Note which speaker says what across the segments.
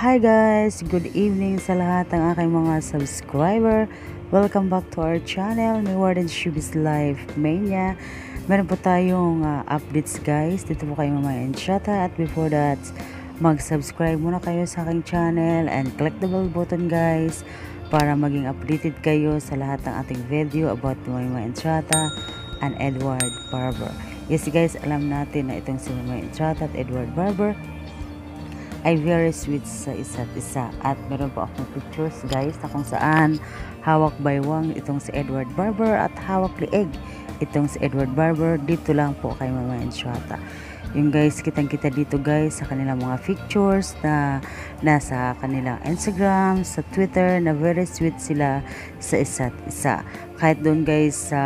Speaker 1: Hi guys! Good evening sa lahat ng aking mga subscriber. Welcome back to our channel, May Warden Shubis Life Mania. Meron po tayong updates guys. Dito po kayo mamaya in Shata. At before that, mag-subscribe muna kayo sa aking channel and click the bell button guys para maging updated kayo sa lahat ng ating video about Mama Entrata and Edward Barber. Yes guys, alam natin na itong si Mama Entrata at Edward Barber ay very sweet sa isa't isa. At meron po akong pictures guys na kung saan hawak baywang itong si Edward Barber at hawak lieg itong si Edward Barber. Dito lang po kay Mama Entrata. Yung guys, kitang-kita dito guys sa kanilang mga pictures na nasa kanilang Instagram, sa Twitter, na very sweet sila sa isa't isa. Kahit doon guys sa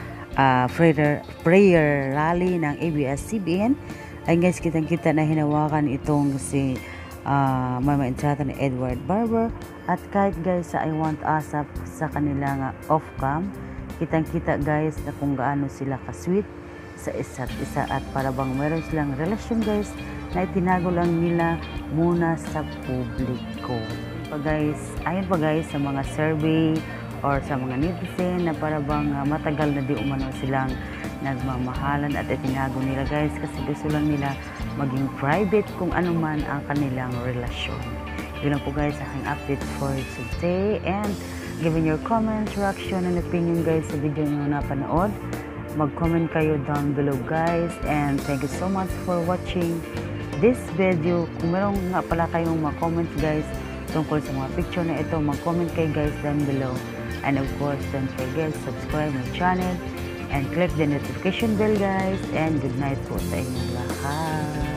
Speaker 1: prayer rally ng ABS-CBN, ay guys, kitang-kita na hinawakan itong si Mama Entrata ni Edward Barber. At kahit guys sa I Want Asap sa kanilang off-cam, kitang-kita guys na kung gaano sila ka-sweet sa isa't isa. At para bang meron silang relasyon guys na itinago lang nila muna sa publiko. Ayon pa guys sa mga survey or sa mga netizen na para bang matagal na di umano silang nagmamahalan at itinago nila guys kasi gusto lang nila maging private kung ano man ang kanilang relasyon. Yun lang po guys aking update for today, and given your comments, reaction, and opinion guys sa video nyo napanood, mag-comment kayo down below guys, and thank you so much for watching this video. Kung meron nga pala kayong mga-comments guys tungkol sa mga picture na ito, mag-comment kayo guys down below. And of course, don't forget to subscribe my channel and click the notification bell guys, and good night po sa inyong lahat.